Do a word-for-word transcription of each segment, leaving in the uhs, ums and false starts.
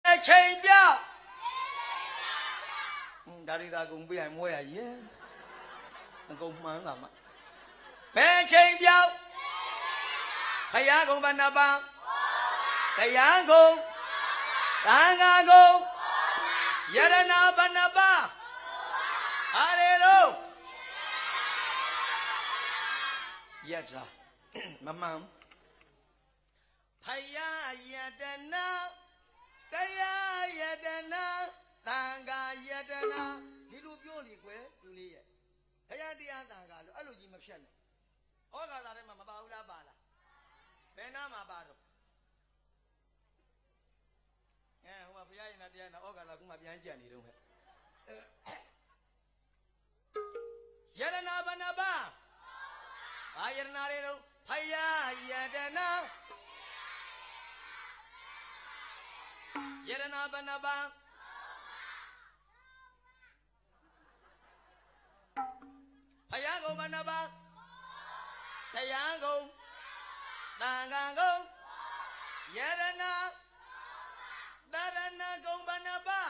ချိန်ပြောက်ဒါရီသာကုန်ပြရင်မွေးရရဲ့အကုန်မှန်းလာမှာဘယ်ချိန်ပြောက်ဖယားကုံဘဏ္ဍပါတရားကုံသံဃာကုံယရနာဘဏ္ဍပါအားရလို့ယထာမမှန်ဖယားယတနာတရားယတနာသံဃာယတနာဒီလိုပြောလေကွယ်လူလေးရဲ့ဖယားတရားသံဃာလို့အဲ့လိုကြီးမဖြတ်နဲ့ဩဃာသာထဲမှာမပါဘူးလားပါလားဘယ်နာမှာပါတော့အဲဟိုကဘုရားရင်တရားနာဩဃာသာခုမှပြန်ကြံနေတော့ဟဲ့ယရနာဘဏ္ဍပါဘာယရနာတွေတော့ဖယားယတနာယရနာဘဏ္ဍပါဖယားကုံဘဏ္ဍပါတရားကုံသံဃာကုံယရနာတရဏကုံဘဏ္ဍပါ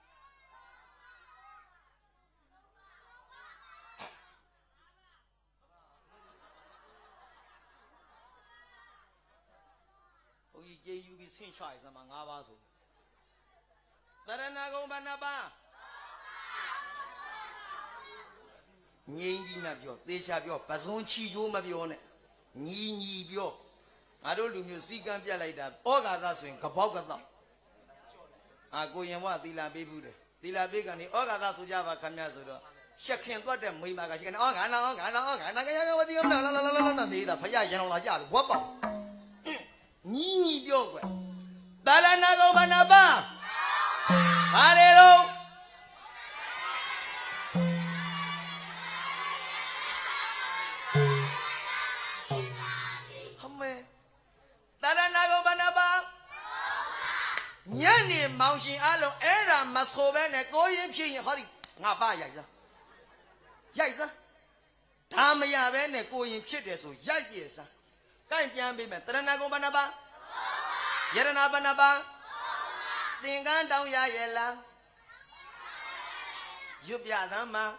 ဘုန်းကြီးကျေးယူပြီးဆင့်ချရစမှာ၅ပါးဆိုတရဏကုံဘဏ္ဍပါငြိမ်းကြီးမပြောသေချာပြောပဇွန်ချီကျိုးမပြောနဲ့ညီညီပြောငါတို့လူမျိုးစီကံပြတ်လိုက်တာဩဃာသဆိုရင်ကပေါက်ကတော့အာကိုရင်ဘဝသီလာပေးဘူးတယ်သီလာပေးကနေဩဃာသဆိုကြပါခမရဆိုတော့ရှက်ခင်သွားတဲ့မိမကရှက်ကနေဩဃာနာဩဃာနာဩဃာနာကရဝတိလာလာလာလာလာနေတာဖယားရန်တော်လာကြလို့ဘွက်ပေါက်ညီညီပြောကွယ်တာလနာကုံဘဏ္ဍပါဘာလေတော့ညနေမောင်ရှင်အားလုံးအဲ့ဒါမဆိုပဲနဲ့ကိုရင်ဖြစ်ရင်ဟောဒီငါပါရိုက်စမ်းရိုက်စမ်းဒါမရပဲနဲ့ကိုရင်ဖြစ်တယ်ဆိုရိုက်ရစမ်းကိုင်ပြန်ပေးမယ်တရဏဂုံဘဏ္ဍပါယရနာဘဏ္ဍပါသင်္ကန်းတောင်းရရဲ့လားရွတ်ပြသမ်းမှာ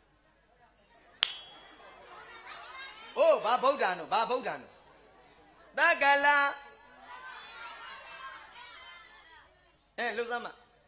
ဟိုဘာဗုဒ္ဓံတို့ဘာဗုဒ္ဓံတို့တက္ကလာအဲလှုပ်စမ်းမ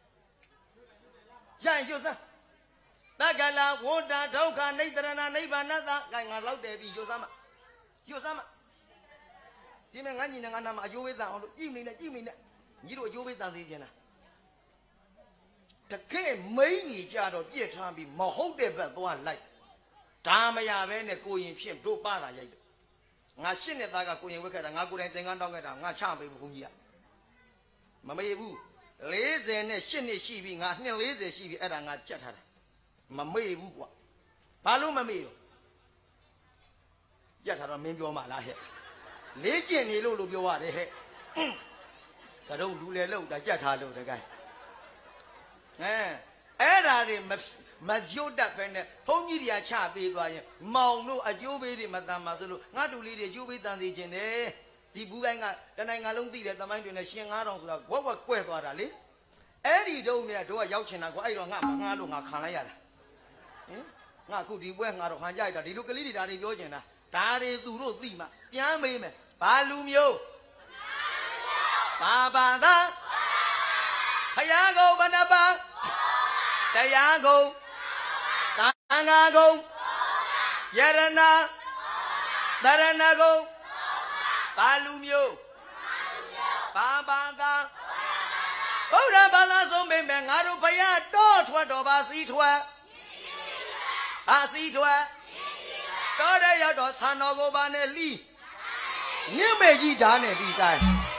ရရွတ်စမ်းတက္ကလာဝဋ္ဌဒုက္ခနိတရဏနိဗ္ဗာန်သကဲငါလောက်တယ်ပြီရွတ်စမ်းမရွတ်စမ်းမဒီမဲ့ငါညီနဲ့ငါနာမအကျိုးဝေးတန်အောင်လို့ကြည့်နေနဲ့ကြည့်နေနဲ့ညီတို့အကျိုးဝေးတန်စေချင်တာတကယ်မိန်ကြီးကြတော့ပြည့်ထားပြီးမဟုတ်တဲ့ဘက်သွားလိုက်ဒါမရပဲနဲ့ကိုရင်ဖြစ်တို့ပါလာရိုက်တယ်ငါရှစ်နှစ်သားကကိုရင်ဝက်ခဲ့တာငါကိုယ်တိုင်သင်္ကန်းတောင်းခဲ့တာငါချပေးဘူးဘုန်းကြီးကမမေ့ဘူးလေးဆယ်နဲ့ရှစ်နှစ်ရှိပြီငါနှစ်လေးဆယ်ရှိပြီအဲ့ဒါငါကြက်ထားတယ်မမေ့ဘူးကွာဘာလို့မမေ့ရောကြက်ထားတော့မင်းပြောမှလားဟဲ့လေးကျင်နေလို့လို့ပြောရတယ်ဟဲ့ကတော့လူလေလို့တာကြက်ထားလို့တကယ်အဲအဲ့ဒါတွေမရွတ်တတ်ပဲနဲ့ဘုန်းကြီးတွေကချပေးသွားရင်မောင်တို့အကျိုးပေးတွေမတန်ပါဆိုလို့ငါတူလေးတွေကျိုးပေးတန်စေခြင်းတယ်ဒီဘူးကိုင်းကတနိုင်ငံလုံးသိတဲ့သမိုင်းတွေနဲ့ရှင်ငါးတောင်ဆိုတာဝက်ဝက်ကွဲသွားတာလေအဲ့ဒီတုန်းကတို့ကရောက်ချင်တာကွာအဲ့တော့ငါမငှားလို့ငါခံလိုက်ရတာဟင်ငါအခုဒီပွဲငါတော့ခံကြိုက်တာဒီလိုကလေးတွေဒါတွေပြောချင်တာဒါတွေသူတို့သိမှပြန်မေးမယ်ဘာလူမျိုးဘာဘာသာဖယားကုံဘဏ္ဍပါတရားကုံသံဃာကုံယရနာတရဏကုံဘာလူမျိုးဘာဘာသာဘုရားဘာသာဆုံးမိမယ်ငါတို့ဘုရားတော့ထွက်တော်ပါစီထွက်ပါစီထွက်တော်တဲ့ရောက်တော့ဆံတော်ကိုပါနဲ့လီးမြင့်မေကြီးဓာတ်နဲ့ပြီးတိုင်း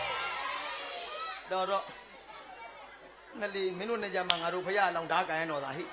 တော်တော့နှစ်လီမင်းတို့နဲ့ကြမှာငါတို့ဘုရားလောင်ဓာတ်ကန်တော်သာဟိ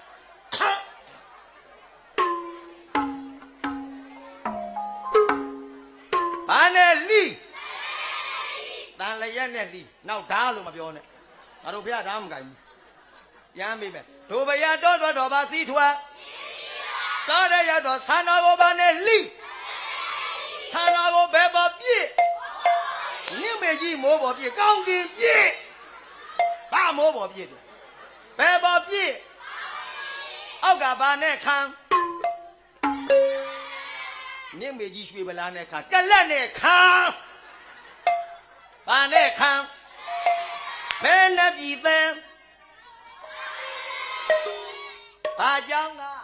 ဘာနဲ့လီးတန်လျက်နဲ့လီးနောက်ဓာတ်လို့မပြောနဲ့ငါတို့ဘုရားဓာတ်မကန်ဘူးရမ်းမိမယ်တို့ဘုရားတော့တော့တော်ပါစီထွက်တော်တဲ့ရောက်တော့ဆံတော်ကိုပါနဲ့လီးဆံတော်ကိုဘယ်ပေါ်ပြည့်မြင့်မေကြီးမိုးပေါ်ပြည့်ကောင်းကင်ပြည့်ဘာမောပေါ်ပြည့်တယ်ဘယ်ပေါ်ပြည့်အောက်ကဘာနဲ့ခံမြင့်မေကြီးရွှေပလားနဲ့ခံကလက်နဲ့ခံဘာနဲ့ခံဘယ်နဲ့ပြည်သင်ဘာကြောင့်ကဘာ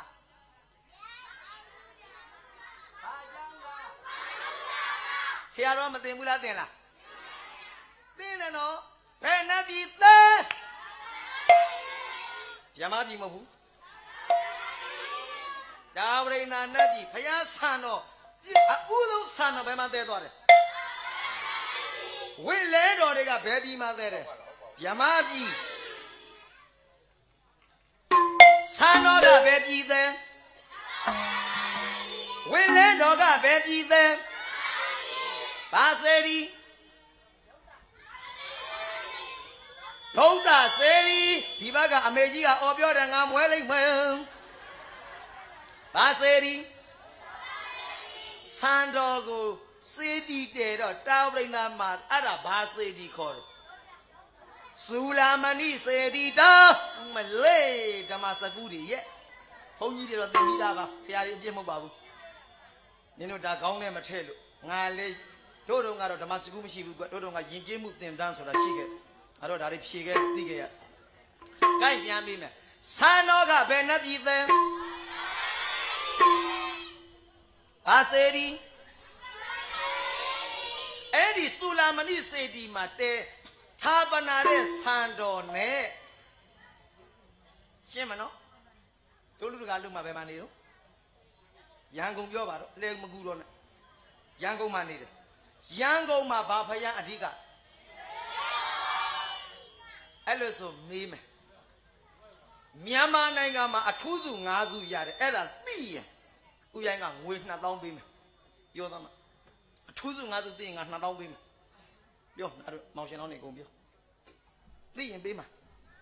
ကြောင့်ကဆရာတော်မသိဘူးလားသိလားသိတယ်နော်ဘယ်နဲ့ပြည်သင်ဗျမပြည်မဟုတ်ဘူးဒါဝိနာနဲ့ပြည်ဖယားဆန်တော်အဥလုံးဆန်တော်ဘယ်မှာတဲသွားတယ်ဝိလဲတော်တွေကဘယ်ပြည်မှာတဲတယ်ဗျမပြည်ဆန်တော်ကဘယ်ပြည်သင်ဝိလဲတော်ကဘယ်ပြည်သင်ဘာစေရီဒုဒ္ဒစေရီဒီဘက်ကအမေကြီးကအော်ပြောတယ်ငါမွဲလိုက်မယ်ဘာစေရီဆန်တော်ကိုစေတီတဲတော့တာဝိနာမှာအဲ့ဒါဘာစေတီခေါ်တယ်စူလာမဏိစေတီတာမလေးဓမ္မစကူတွေရဲ့ဘုန်းကြီးတွေတော့သင်ပြီးသားပါဆရာကြီးအပြစ်မဟုတ်ပါဘူးနင်တို့ဒါကောင်းနဲ့မထည့်လို့ငါလေတို့တို့ကတော့ဓမ္မစကူမရှိဘူးကွတို့တို့ကယဉ်ကျေးမှုသင်တန်းဆိုတာရှိခဲ့အဲ့တော့ဒါတွေဖြေခဲ့သိခဲ့ရကိုက်ပြန်ပြီးမယ်ဆန်တော်ကဘယ်နှပြည်သင်ဘာစေတီအဲ့ဒီစူလာမဏိစေတီမှာတဲသာပနာတဲ့ဆန်တော်နဲ့ရှင်းမနော်တို့လူတကာလူမှာဘယ်မှာနေတော့ရန်ကုန်ပြောပါတော့လဲမကူတော့နဲ့ရန်ကုန်မှာနေတယ်ရန်ကုန်မှာဘာဖယားအဓိကအဲ့လိုဆိုမေးမယ်မြန်မာနိုင်ငံမှာအထူးစု၅စုရတယ်အဲ့ဒါသိရင်ဦးရိုင်းကငွေနှစ်သောင်းပေးမယ်ပြောသားမအထူးစု၅စုသိရင်ငါနှစ်သောင်းပေးမယ်ပြောငါတို့မောင်ရှင်တော်နေကုန်ပြောသိရင်ပေးမှာ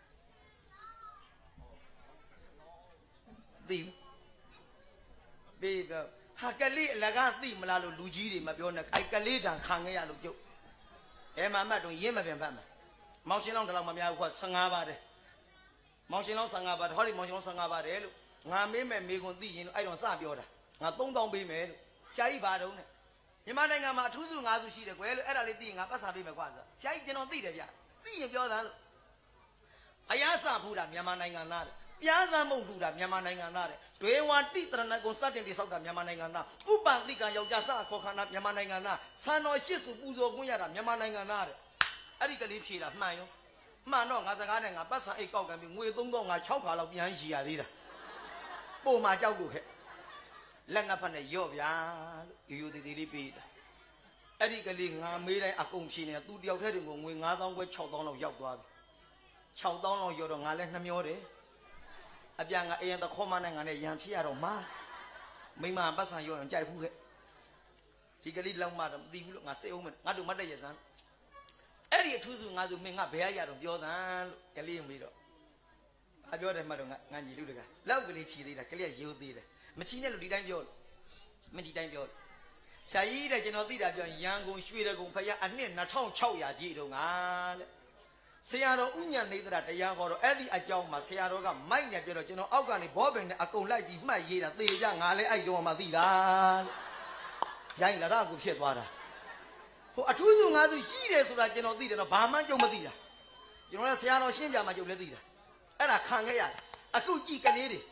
သိပေးတော့ဟာကလေးအလကားသိမလားလို့လူကြီးတွေမပြောနဲ့အဲ့ကလေးတန်ခံခဲ့ရလို့ပြုတ်အဲမှာမှတ်တော့ရင်းမပြန်ဖတ်မှာမောင်ရှင်လောင်းတလောက်မများဘူးကွာဆယ်ငါးပါးတဲ့မောင်ရှင်လောင်းဆယ်ငါးပါးဟောဒီမောင်ရှင်လောင်းဆယ်ငါးပါးတဲ့လို့ငါမေးမယ်မေခွန်သိရင်လို့အဲ့တော့စပြောတာငါသုံးသောင်းပေးမယ်လို့ဆရာကြီးဘာတုံးနဲ့မြန်မာနိုင်ငံမှာအထူးစု၅စုရှိတယ်ကွယ်လို့အဲ့ဒါလေးသိရင်ငါပတ်စာပေးမယ်ကွာဆိုဆရာကြီးကျွန်တော်သိတယ်ဗျသိရင်ပြောတာလို့အယားစဖူးတာမြန်မာနိုင်ငံသားတဲ့ပြားစမ်းမုံဖူးတာမြန်မာနိုင်ငံသားတဲ့ဒွေဝါတိတရဏကိုစတင်တိဆောက်တာမြန်မာနိုင်ငံသားဥပန်တိကံယောက်ျားစခေါ်ခန္ဓာမြန်မာနိုင်ငံသားဆန်တော်ရှစ်စုပူဇော်ခွင့်ရတာမြန်မာနိုင်ငံသားတဲ့အဲ့ဒီကလေးဖြေတာမှန်ရောမှန်တော့ငါစကားနဲ့ငါပတ်စာအိတ်ကောက်ကံပြီးငွေသုံးတော့ငါ၆ခါလောက်ပြန်ရှိရသေးတာပို့မှာကြောက်လို့ခဲ့လက်နှစ်ဖက်နဲ့ရော့ဗျာလို့ရိုးရိုးသေးသေးလေးပေးတာအဲ့ဒီကလေးငါမေးတိုင်းအကုန်ဖြေနေတာသူတယောက်တည်းတင်ကိုငွေ၅သောင်းခွဲ၆သောင်းလောက်ရောက်သွားပြီ၆သောင်းလောက်ရောက်တော့ငါလည်းနှမျောတယ်အပြန်ငါအရင်တခေါ်မနဲ့ငါနဲ့ရံဖြစ်ရတော့မှာမိမပတ်စံရောတော့ကြိုက်ဘူးခဲ့ဒီကလေးလောက်မှတော့မသိဘူးလို့ငါစိတ်အောင်မယ်ငါတို့မတ်တရစမ်းအဲ့ဒီအထူးစုငါဆိုမင်းငါဘယ်ရရတော့ပြောသမ်းလို့ကလေးမေးတော့ဘာပြောတယ်မှတော့ငါငါညီလူတကလောက်ကလေးချီသေးတာကလေးကရိုးသေးတယ်မချီနဲ့လို့ဒီတိုင်းပြောလို့မဒီတိုင်းပြောလို့ဆရာကြီးတဲ့ကျွန်တော်သိတာပြောရန်ကုန်ရွှေတကုံဖယားအနှစ်၂၆၀၀ပြည့်တော့ငါတဲ့ဆရာတော်ဥညာနေသရတရားဟောတော့အဲ့ဒီအကြောင်းမှာဆရာတော်ကမိုက်နေပြတော့ကျွန်တော်အောက်ကနေဘောပင်နဲ့အကုန်လိုက်ပြီးမှတ်ရေးတာသေကြငါလည်းအဲ့တော့မှသိတာရိုင်းလာတော့ကိုဖြစ်သွားတာဟိုအထူးစုငါးစုရှိတယ်ဆိုတာကျွန်တော်သိတယ်တော့ဘာမှကြုံမသိတာကျွန်တော်လည်းဆရာတော်ရှင်းပြမှကြုံလည်းသိတာအဲ့ဒါခံခဲ့ရတယ်အခုကြည့်ကလေးတွေ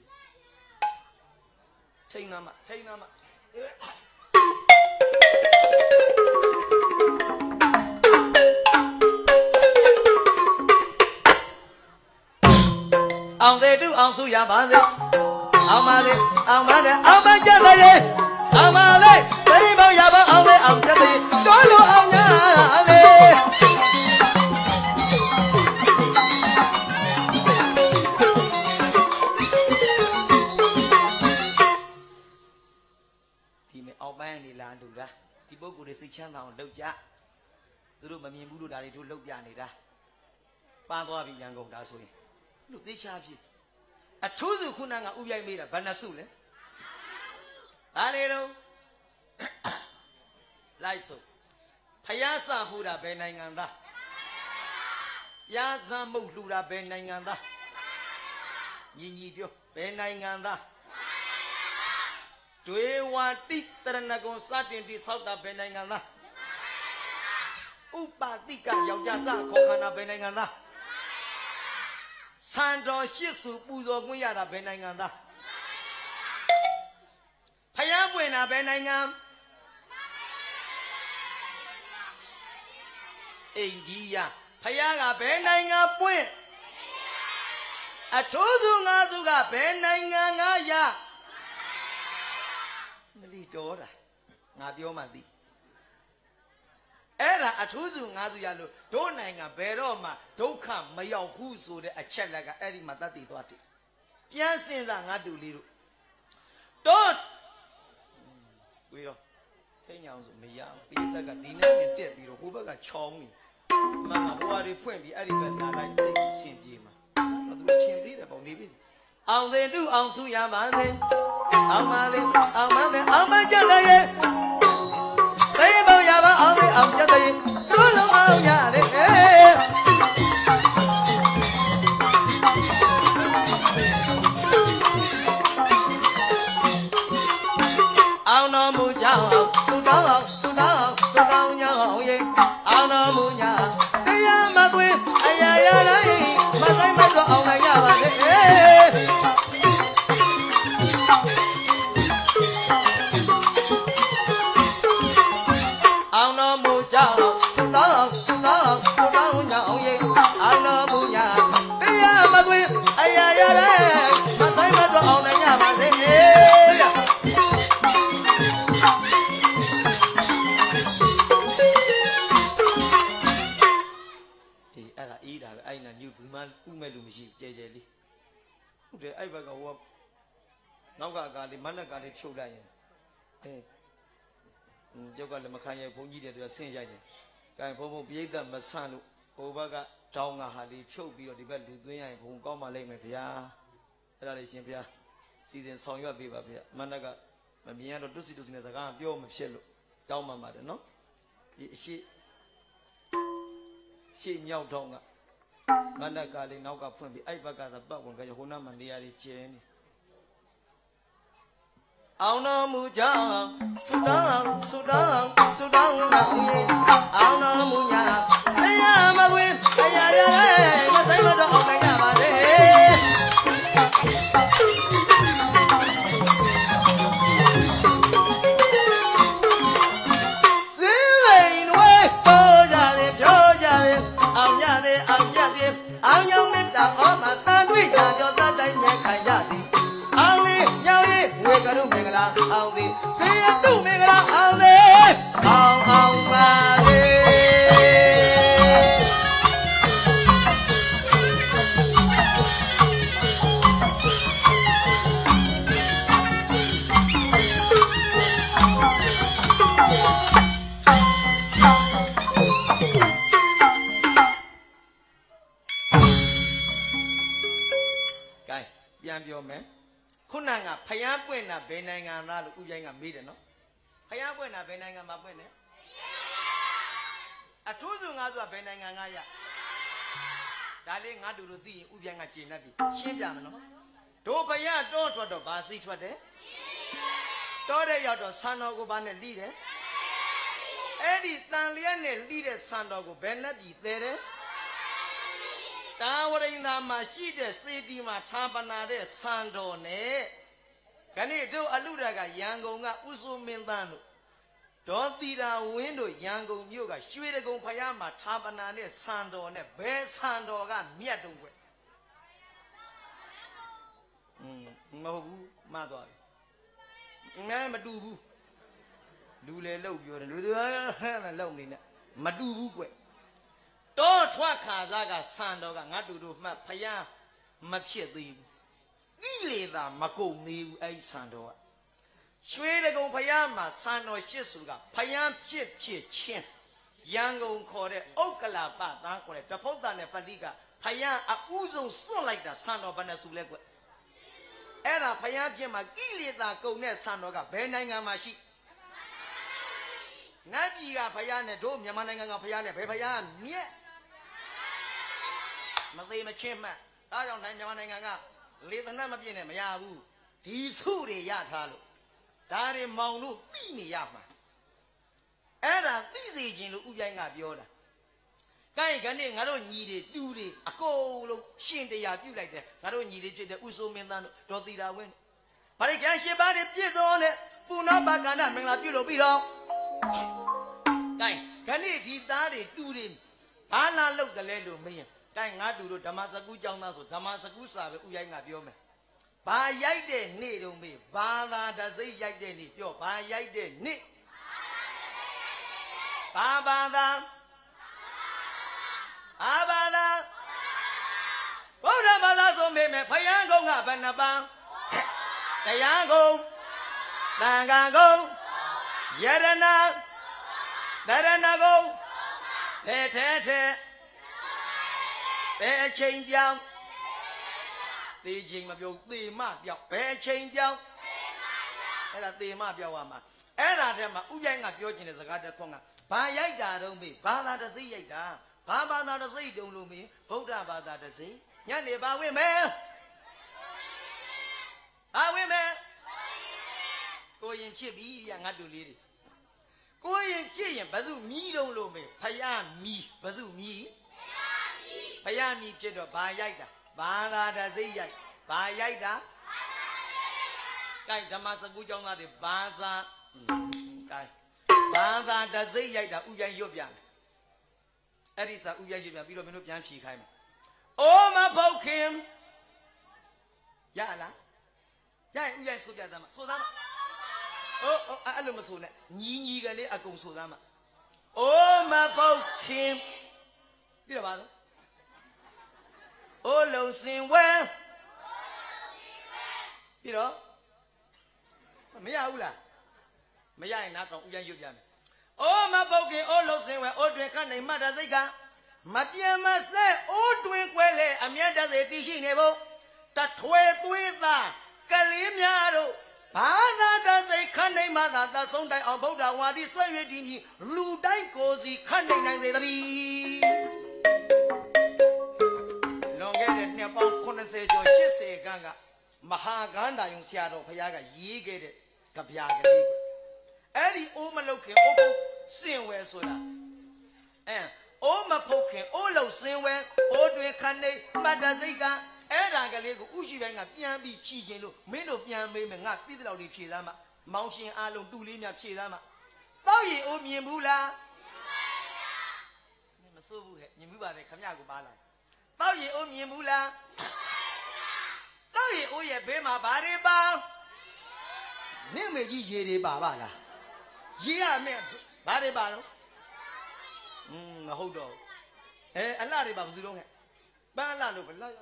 ထိန်းနာမထိန်းနာမအောင်သေးတူအောင်စုရပါစေအောင်ပါစေအောင်ပါစေအောင်ပါကြတဲ့ရေအောင်ပါလေတိမ်ပေါင်းရပါအောင်လေအောင်ကြတဲ့တော်လို့အောင်ညာလေဒီနေ့အောက်ပိုင်းနေလာလူလားဒီပုဂ္ဂိုလ်တွေစိတ်ချမ်းသာအောင်လုပ်ကြသူတို့မမြင်ဘူးလို့ဒါတွေတို့လုပ်ပြနေတာပန်းသွားပြီရန်ကုန်ဒါဆိုရင်လို့သိချာဖြစ်အထူးစုခုနကဥပြိုင်မေးတာဘယ်နှစုလဲဒါလေတော့လိုက်စို့ဖယားစဖူးတာဘယ်နိုင်ငံသား Ya zambu lura benanganda. Nyi pyo benanganda. Dewa ti ternagon satin di sauda benanganda. Upatika yau jasa kokana benanganda. Sando shisu puzo nguyara benanganda. Paya buena benangam. India. Payaga benanga puen. Atozu ngazuga benanga ngaya. Meli dora. Ngabyo mandi. Era atozu ngazu yalo. Do nanga bero ma dokha mayaw hu so de achet laga eri ma tat ti twa ti. Pyan sin sa ngadu li ru. Do we ro. Thai nyang so maya. Pi tat ka di ne pin tet pi ro ho bak ka chong ni. Mama huari puen bi eri be la lai ti sin pi ma. Lo tu chin ti de pon ni pi. Aung de du aung su ya ma de. Aung ma de aung ma de aung ma ja de ye. Tây bao ya ba aung de aung ja de ye. Du lo aung ya de. Aung no mu ja aung su da aung su da aung su da aung ya aung ye. Aung no mu nya. Ma quê ai ai ai đấy mà say mất rồi ông này nhà bà đấy ông nó mua chào xuống đó xuống đó xuống đó nhà ông gì ông nó mua nhà bây giờ mà quê ai ai ai đấy mà say mất rồi ông này nhà bà đấy ai là nhiều thứ mà cũng mấy lúc gì chơi chơi đi, để ai vào cái nó cả cả đi mana cả đi chụp lại, cho cái là mà khai phong gì để được sinh ra nhỉ, cái phong phong bây giờ mà sang lúc, phong bao cái trâu ngà hà đi chụp đi rồi đi bắt được tuổi này phong cao mà lên mà phải à, cái đó là xin phải à, season sau nhiều bị phải à, mana cái mà bây giờ nó đứt đứt này cái biểu mà phải luôn, cao mà mà đấy nó, chỉ chỉ nhau trâu ngà. Mana kali nau ka pun bi ai baga da ba wan ka yo na man dia ri che ni aung no mu ja su da su da su da na ye aung no mu nya ai ya ma wi ai ya ya re ma sai ma do aung na ya ba de si wei noi po ja de pyo ja de aung ya de aung ya de Ang yang minta oma tanwi jajo tadai nya kaya si ang ni yang ni we karu mengala ang ni sia tu mengala ang ni ang ang ma deပြောမယ်ခုနကဖျားပွင့်တာဘယ်နိုင်ငံသားလို့ဥပြိုင်းကမေးတယ်နော်ဖျားပွင့်တာဘယ်နိုင်ငံမှာပွင့်လဲအထူးစုငါဆိုတာဘယ်နိုင်ငံကရဒါလေးငါတို့တို့သိရင်ဥပြိုင်းကကျင်တတ်ပြီရှင်းပြမယ်နော်တို့ဖျားတောထွက်တော့ဘာစိထွက်တယ်တောတဲ့ရောက်တော့ဆန်တော်ကိုဘာနဲ့လိတယ်အဲ့ဒီတန်လျက်နဲ့လိတဲ့ဆန်တော်ကိုဘယ်နဲ့ပြီသေးတယ်တာဝရိန္ဒာမှာရှိတဲ့စေတီမှာထာပနာတဲ့ဆန်တော်နဲ့ခဏတို့အလူရကရန်ကုန်ကဥစုမင်းသားတို့ဒေါ်သီတာဝင်းတို့ရန်ကုန်မြို့ကရွှေတကုံဖယားမှာထာပနာတဲ့ဆန်တော်နဲ့ဘယ်ဆန်တော်ကမြတ်တုံးွယ်อืมမဟုတ်ဘူးမှတ်သွားပြီငါမတူဘူးလူလေလောက်ပြောတယ်လူတွေလောက်နေနဲ့မတူဘူးကွတောထွက်ခါစားကဆန်တော်ကငါတူတို့မှတ်ဖယားမဖြစ်သေးဘူးဤလေသာမကုန်သေးဘူးအဲ့ဆန်တော်ကရွှေတကုံဖယားမှာဆန်တော်ရှစ်စုကဖယားဖြစ်ဖြစ်ချင်းရန်ကုန်ခေါ်တဲ့ဥက္ကလာပသားခေါ်တဲ့တဖုတ်တာနဲ့ပလိကဖယားအဦးဆုံးစွန့်လိုက်တာဆန်တော်ဘယ်နှစုလဲကွအဲ့ဒါဖယားဖြစ်မှာဤလေသာကုန်တဲ့ဆန်တော်ကဘယ်နိုင်ငံမှာရှိငါကြီးကဖယားနဲ့တို့မြန်မာနိုင်ငံကဖယားနဲ့ဘယ်ဖယားမြက် mà tì mà chim mà đó trong này nhà này ngang à lý thằng mà bên này mà ya bu đi su đi ya thà luôn ta đi mong luôn tí này ya mà ấy là tí gì chuyện luôn u dây ngà biểu đó cái cái này ngã đôi nhì đi du đi à cô luôn xin để ya biểu lại đấy ngã đôi nhì đi chuyện đấy u số miền Nam đó tì ra quên bà đi cái xe ba đi biết rồi đấy phụ nữ bà cái nào mình là biểu rồi biểu đâu cái cái này thì ta đi du đi bà là lúc cái này luôn mấy cái ngã du rồi tham gia saku trong đó rồi tham gia saku sao với u dây ngà biểu mày bà dạy để nè đâu mày bà là đã dạy dạy để nè biểu bà dạy để nè bà bà da bà bà da bố ra bà da số mày mày phải ăn công à bên nào bang đại ăn công đàn gà công giờ đây na đây đây na công thế thế thế thế chênh giang tì chênh mà biểu tì mà biểu thế chênh giang đây là tì mà biểu à mà ấy là thế mà u dây ngà biểu chuyện này sẽ cái không à bà dạy ta đâu mi bà là ta sĩ dạy ta bà bà ta ta sĩ đâu luôn mi Phật ra bà ta ta sĩ nhớ này bà quý mẹ bà quý mẹ cô yên chia bí ya ngắt đồ đi cô yên chia yên bà dù mi đâu luôn mi phải à mi bà dù mi phải à mi chết rồi bà dạy ta bà là ta sĩ dạy bà dạy ta cái Dhamma Sakku trong là để bà ra cái bà ra ta sĩ dạy ta u dạy vô biang ấy đi sao u dạy vô biang bây giờ mình nó biang phi khai mà ô mà phâu kim ya là ya u dạy số biang ta mà số ta mà ô ô anh luôn mà số này nhí nhí cái này à cùng số ta mà ô mà phâu kim biết là bao đó ô lâu xin quen biết đó mấy ai u là mấy ai nát trong u dạy vô biang ô mà phâu kim ô lâu xin quen ô chuyện khác này mà đã xảy ra mà tiền mà sẽ ô chuyện quay lại à miếng đã xảy đi xin này bộ ta thuê tuổi ta cái lý nhà đâu bà ta đã xảy khăn này mà ta ta sống đại ông bố đã hòa đi xoay về đi nhỉ lưu đại cô gì khăn này nàng gì ta đi lòng cái này nè bao con sẽ cho chết sẽ gang cả mà hà gan đã dùng xe đâu phải cái gì cái đấy cái bia cái đấy ấy đi ô mà lâu kia ô cô xin về rồi là em ô mà phô khen ô lâu xin về ô đuôi khăn này mà đã xảy ra ấy là cái này của u chi về ngã biang bị chi trên luôn mấy đồ biang mấy mình ngã tí tao đi chơi ra mà máu xin a lông tu lý nhập chơi ra mà tao gì ô miền bù la nhưng mà số bù hệ miền bù bà này khám nhà của bà là tao gì ô miền bù la tao gì ô ye bé mà bà đi ba nếu mày gì gì đi bà bà là gì à mẹ bà đi bà đâu ừm mà hậu đồ ê anh la đi bà bao nhiêu ba la đâu phải la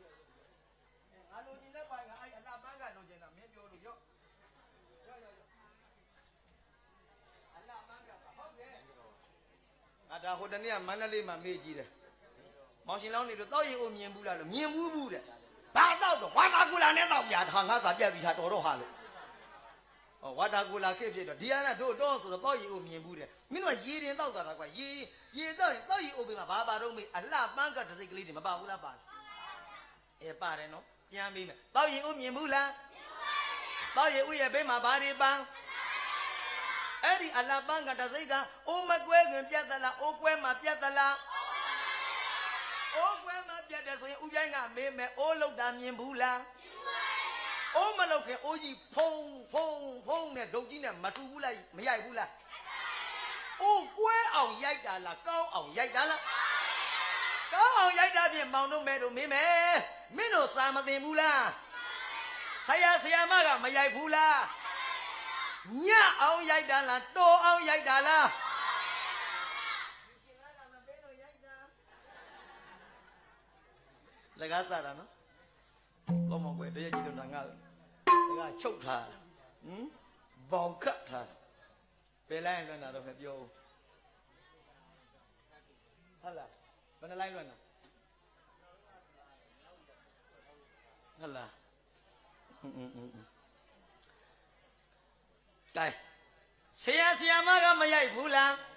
đã hồi đấy mà nó lên mà mê gì đấy, mong xin lỗi này rồi tao yêu miền bù là miền bù bù đấy, ba tao đó, hoa ta cula này tao giả thằng ngã sạp giả bị hạt đồ đồ hà rồi, hoa ta cula kia kia đó, đi ăn đồ đồ rồi tao yêu miền bù đấy, mình nói gì đến tao ta là quay, gì gì tao tao yêu bên mà ba ba đâu mình, anh là ban cái gì cái gì mà ba cula ba, ê ba đấy nó, nhà mình tao yêu miền bù là, tao yêu yêu bên mà ba đi bang. ấy đi anh làm bang cái gì cả, ô mà quê người biết là ô quê mà biết là ô quê mà biết là rồi u dây ngà mẹ mẹ ô lâu đàm miền bù la ô mà lâu kia ô gì phong phong phong này đầu tiên này mà tu bù la mấy ai bù la ô quê ông dây đã là cao ông dây đã là cao ông dây đã miền mong đông mẹ đông mẹ mẹ mẹ nó sao mà tiền bù la saya saya mà cả mấy ai bù la nhá ông dạy đã là đồ ông dạy đã là là cái sao đó nó có một cái đấy chỉ được là ngờ là chốt thà vòng cắt thà về lại luôn là đâu phải vô hay là bên lại luôn à hay là đây xe xe mà cái mà dạy phụ là